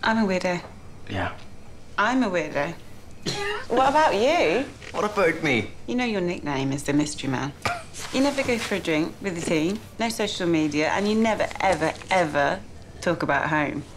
I'm a weirdo. Yeah. I'm a weirdo. What about you? What about me? You know your nickname is the Mystery Man. You never go for a drink with the team, no social media, and you never, ever, ever talk about home.